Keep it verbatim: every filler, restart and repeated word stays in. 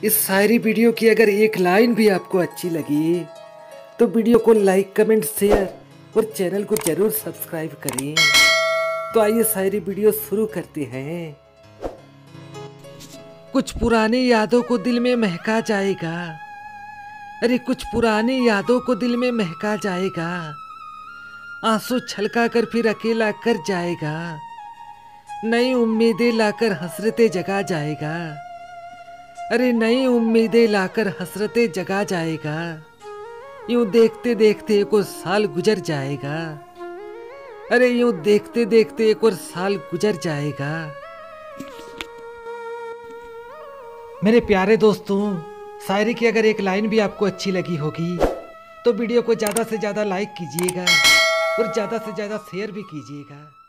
इस शायरी वीडियो की अगर एक लाइन भी आपको अच्छी लगी तो वीडियो को लाइक कमेंट शेयर और चैनल को जरूर सब्सक्राइब करें। तो आइए शायरी वीडियो शुरू करते हैं। कुछ पुरानी यादों को दिल में महका जाएगा, अरे कुछ पुरानी यादों को दिल में महका जाएगा, आंसू छलका कर फिर अकेला कर जाएगा, नई उम्मीदें लाकर हसरतें जगा जाएगा, अरे नई उम्मीदें लाकर हसरतें जगा जाएगा, यूं देखते देखते एक और साल गुजर जाएगा, अरे यूं देखते देखते एक और साल गुजर जाएगा। मेरे प्यारे दोस्तों, शायरी की अगर एक लाइन भी आपको अच्छी लगी होगी तो वीडियो को ज़्यादा से ज़्यादा लाइक कीजिएगा और ज़्यादा से ज़्यादा शेयर भी कीजिएगा।